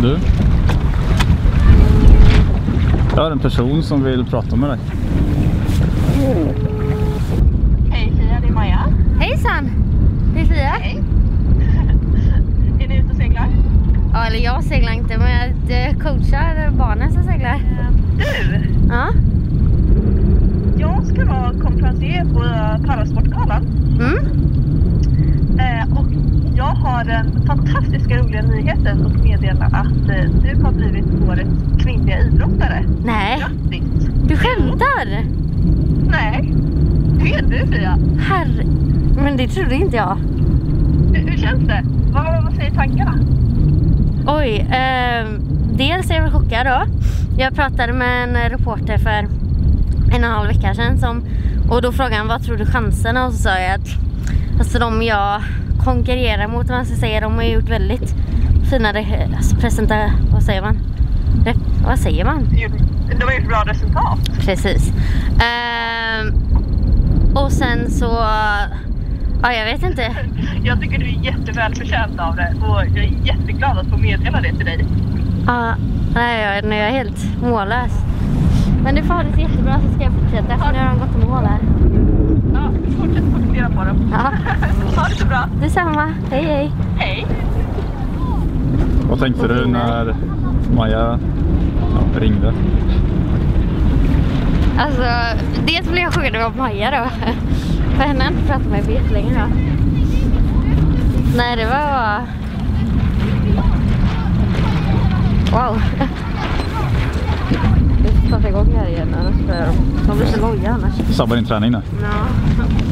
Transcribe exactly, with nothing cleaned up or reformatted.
Du? Jag har en person som vill prata med dig. Hej Fia, det är Maja. Hejsan! Det är Fia. Hej. Är ni ute och seglar? Ja, eller jag seglar inte, men jag coachar barnen som seglar. Du? Ja. Jag ska vara konferencier på Parasportgalan. Mm. Eh, och jag har den fantastiska roliga nyheten att meddela att eh, du har blivit årets kvinnliga idrottare. Nej. Grattis! Du skämtar? Nej. Det är du, Fia. Herre. Men det trodde inte jag. Hur, hur känns det? Vad, vad säger tankarna? Oj, eh, dels är jag chockad då. Jag pratade med en reporter för en och en halv vecka sedan som, och då frågade han vad tror du chanserna, och så sa jag att alltså de jag konkurrerar mot, man ska säga, de har gjort väldigt fina alltså, presentationer, vad säger man? Re, vad säger man? De har gjort bra resultat. Precis. Eh, och sen så, ja jag vet inte. Jag tycker du är jätteväl förtjänt av det och jag är jätteglad att få meddela det till dig. Ja, nej jag, jag är helt mållös. Men det får ha det så jättebra, så ska jag fortsätta. För nu har de gått i mål här. Ja, fortsätt fokusera på dem. Ja. Ha det så bra. Detsamma. Hej hej. Hej. Vad tänkte du när Maja ja, ringde? Alltså, dels blev jag chockad över Maja då. För henne har inte pratat med mig jättelänge då. Nej, det var... Wow. Vi ska starta igång här igen annars. De blir så loja annars. Sabbar din träning nu? Ja.